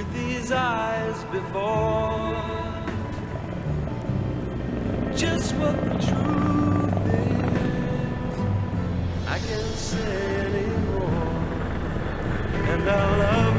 with these eyes before. Just what the truth is, I can't say anymore. And I love